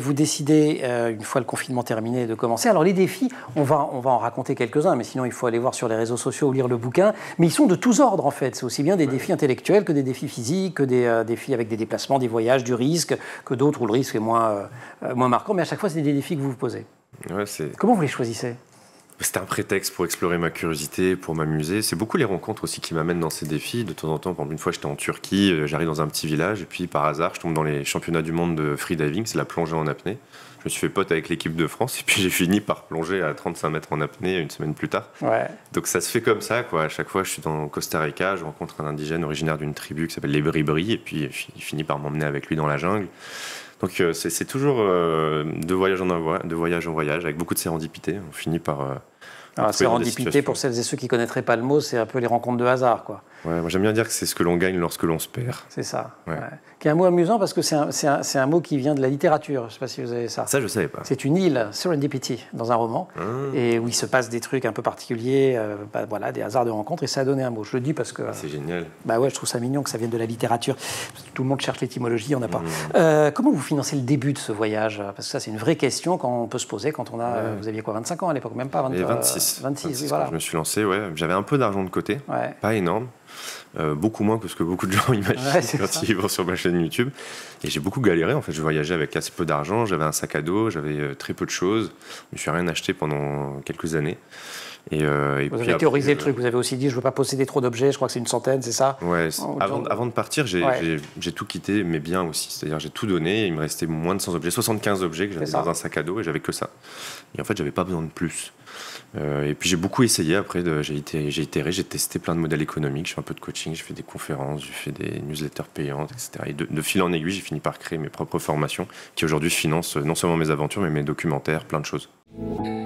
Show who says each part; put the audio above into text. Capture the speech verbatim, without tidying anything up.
Speaker 1: Vous décidez, euh, une fois le confinement terminé, de commencer. Alors les défis, on va, on va en raconter quelques-uns, mais sinon il faut aller voir sur les réseaux sociaux ou lire le bouquin. Mais ils sont de tous ordres en fait. C'est aussi bien des ouais. défis intellectuels que des défis physiques, que des euh, défis avec des déplacements, des voyages, du risque, que d'autres où le risque est moins, euh, moins marquant. Mais à chaque fois, c'est des défis que vous vous posez.
Speaker 2: Ouais, c'est...
Speaker 1: Comment vous les choisissez ?
Speaker 2: C'était un prétexte pour explorer ma curiosité, pour m'amuser. C'est beaucoup les rencontres aussi qui m'amènent dans ces défis. De temps en temps, une fois j'étais en Turquie, j'arrive dans un petit village et puis par hasard, je tombe dans les championnats du monde de freediving, c'est la plongée en apnée. Je me suis fait pote avec l'équipe de France et puis j'ai fini par plonger à trente-cinq mètres en apnée une semaine plus tard.
Speaker 1: Ouais.
Speaker 2: Donc ça se fait comme ça, quoi. À chaque fois, je suis dans Costa Rica, je rencontre un indigène originaire d'une tribu qui s'appelle les Bribri et puis il finit par m'emmener avec lui dans la jungle. Donc euh, c'est, c'est toujours euh, de, voyage en voyage, de voyage en voyage, avec beaucoup de sérendipité. On finit par... Euh,
Speaker 1: Alors, sérendipité, pour celles et ceux qui ne connaîtraient pas le mot, c'est un peu les rencontres de hasard, quoi.
Speaker 2: Ouais, moi j'aime bien dire que c'est ce que l'on gagne lorsque l'on se perd.
Speaker 1: C'est ça.
Speaker 2: Ouais.
Speaker 1: Ouais. Qui est un mot amusant parce que c'est un, c'est, un, c'est un mot qui vient de la littérature. Je ne sais pas si vous avez ça.
Speaker 2: Ça, je ne savais pas.
Speaker 1: C'est une île, Serendipity, dans un roman, ah. et où il se passe des trucs un peu particuliers, euh, bah, voilà, des hasards de rencontres, et ça a donné un mot. Je le dis parce que...
Speaker 2: Ah, c'est génial.
Speaker 1: Bah ouais, je trouve ça mignon que ça vienne de la littérature. Tout le monde cherche l'étymologie, on n'a pas. Mmh. Euh, comment vous financez le début de ce voyage ? Parce que ça, c'est une vraie question qu'on peut se poser quand on a... Ouais. Vous aviez quoi, vingt-cinq ans à l'époque ? Même pas, vingt,
Speaker 2: et vingt-six.
Speaker 1: Euh, vingt-six,
Speaker 2: vingt-six
Speaker 1: oui, voilà.
Speaker 2: Quand je me suis lancé, ouais, j'avais un peu d'argent de côté, ouais. Pas énorme. Euh, beaucoup moins que ce que beaucoup de gens imaginent ouais, quand ça. Ils vont sur ma chaîne YouTube. Et j'ai beaucoup galéré, en fait. Je voyageais avec assez peu d'argent, j'avais un sac à dos, j'avais euh, très peu de choses. Je me suis rien acheté pendant quelques années. Et, euh, et
Speaker 1: vous
Speaker 2: puis
Speaker 1: avez
Speaker 2: après,
Speaker 1: théorisé
Speaker 2: euh,
Speaker 1: le truc, vous avez aussi dit je ne veux pas posséder trop d'objets, je crois que c'est une centaine, c'est ça ?
Speaker 2: Ouais, avant, avant de partir, j'ai, ouais. j'ai, j'ai tout quitté, mais bien aussi. C'est-à-dire j'ai tout donné, il me restait moins de cent objets, soixante-quinze objets que j'avais dans un sac à dos et j'avais que ça. Et en fait, j'avais pas besoin de plus. Euh, et puis j'ai beaucoup essayé après, de, j'ai, été, j'ai itéré, j'ai testé plein de modèles économiques, j'ai fait un peu de coaching, j'ai fait des conférences, j'ai fait des newsletters payantes, et cetera. Et de, de fil en aiguille, j'ai fini par créer mes propres formations qui aujourd'hui financent non seulement mes aventures, mais mes documentaires, plein de choses.